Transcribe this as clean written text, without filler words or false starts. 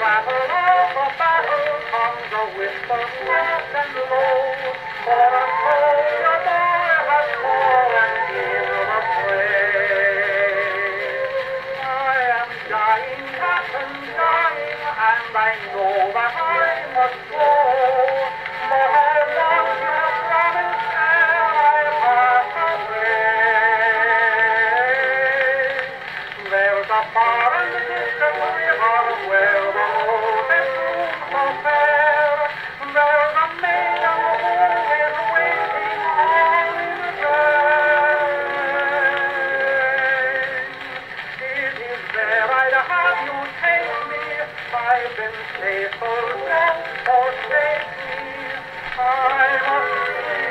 rattle of a battle comes a whisper soft and low, for a soldier boy has fallen in the fray. I am dying, Captain, dying, and I know that I must go, but I want you to promise ere I pass away. There's a far and distant river where the roses bloom so fair. There's a maiden who is waiting all in vain. It is there I'd have you take me. I've been faithful, don't forsake me. I must